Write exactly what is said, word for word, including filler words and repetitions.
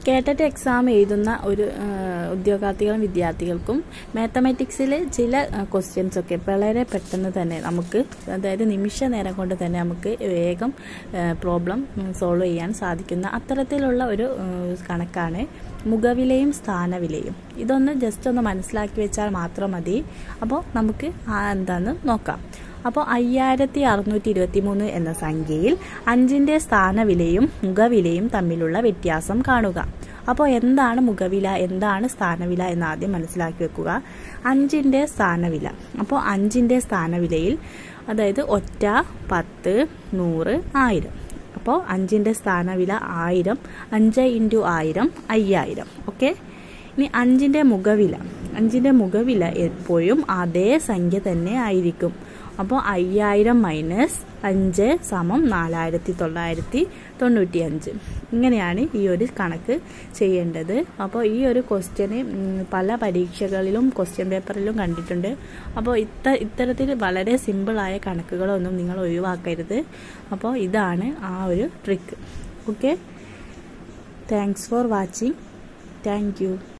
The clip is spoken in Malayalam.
കേട്ടറ്റ് എക്സാം എഴുതുന്ന ഒരു ഉദ്യോഗാർത്ഥികളും വിദ്യാർത്ഥികൾക്കും മാത്തമാറ്റിക്സിൽ ചില ക്വസ്റ്റ്യൻസ് ഒക്കെ വളരെ പെട്ടെന്ന് തന്നെ നമുക്ക്, അതായത് നിമിഷ നേരം കൊണ്ട് തന്നെ നമുക്ക് വേഗം പ്രോബ്ലം സോൾവ് ചെയ്യാൻ സാധിക്കുന്ന അത്തരത്തിലുള്ള ഒരു കണക്കാണ് മുഖവിലയും സ്ഥാനവിലയും. ഇതൊന്ന് ജസ്റ്റ് ഒന്ന് മനസ്സിലാക്കി വെച്ചാൽ മാത്രം മതി. അപ്പോൾ നമുക്ക് എന്താണെന്ന് നോക്കാം. അപ്പോൾ അയ്യായിരത്തി അറുന്നൂറ്റി ഇരുപത്തി മൂന്ന് എന്ന സംഖ്യയിൽ അഞ്ചിൻ്റെ സ്ഥാനവിലയും മുഖവിലയും തമ്മിലുള്ള വ്യത്യാസം കാണുക. അപ്പോൾ എന്താണ് മുഖവില, എന്താണ് സ്ഥാനവില എന്ന് ആദ്യം മനസ്സിലാക്കി വെക്കുക. അഞ്ചിൻ്റെ സ്ഥാനവില, അപ്പോൾ അഞ്ചിൻ്റെ സ്ഥാനവിലയിൽ അതായത് ഒറ്റ, പത്ത്, നൂറ്, ആയിരം. അപ്പോൾ അഞ്ചിൻ്റെ സ്ഥാനവില ആയിരം, അഞ്ച് ഇൻറ്റു ആയിരം അയ്യായിരം. ഓക്കെ, ഇനി അഞ്ചിൻ്റെ മുഖവില, അഞ്ചിൻ്റെ മുഖവില എപ്പോഴും അതേ സംഖ്യ തന്നെ ആയിരിക്കും. അപ്പോൾ അയ്യായിരം മൈനസ് അഞ്ച് സമം നാലായിരത്തി തൊള്ളായിരത്തി തൊണ്ണൂറ്റി അഞ്ച്. ഇങ്ങനെയാണ് ഈ ഒരു കണക്ക് ചെയ്യേണ്ടത്. അപ്പോൾ ഈ ഒരു ക്വസ്റ്റ്യന് പല പരീക്ഷകളിലും ക്വസ്റ്റ്യൻ പേപ്പറിലും കണ്ടിട്ടുണ്ട്. അപ്പോൾ ഇത്ത ഇത്തരത്തിൽ വളരെ സിമ്പിളായ കണക്കുകളൊന്നും നിങ്ങൾ ഒഴിവാക്കരുത്. അപ്പോൾ ഇതാണ് ആ ഒരു trick. Okay, thanks for watching. Thank U.